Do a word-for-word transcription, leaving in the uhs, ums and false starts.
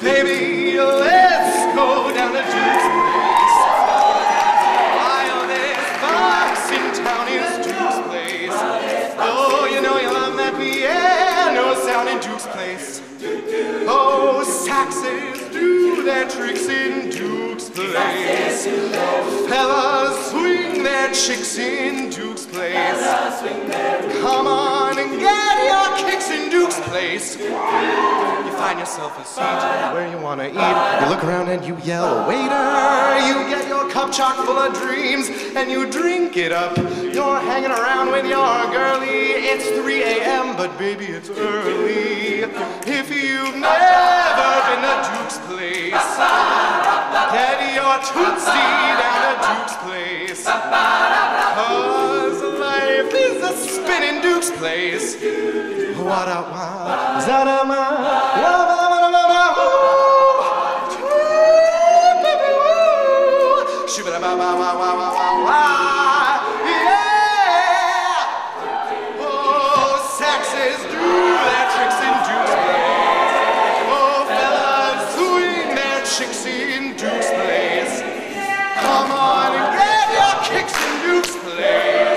Baby, let's go down to Duke's place. Wildest box in town is Duke's place. Oh, you know you love that piano sound in Duke's place. Oh, saxes do their tricks in Duke's place. Fellas swing their chicks in Duke's place. Come on and get your kicks in Duke's place. You find yourself a seat where you want to eat. You look around and you yell, waiter. You get your cup chock full of dreams and you drink it up. You're hanging around with your girlie. It's three A M but baby it's early. If you've never been to Duke's place, get your tootsie down to Duke's place. Cause life is a spin in Duke's place. What a wow, za-da-ma, chicks in Duke's place. Come on and get your kicks in Duke's place.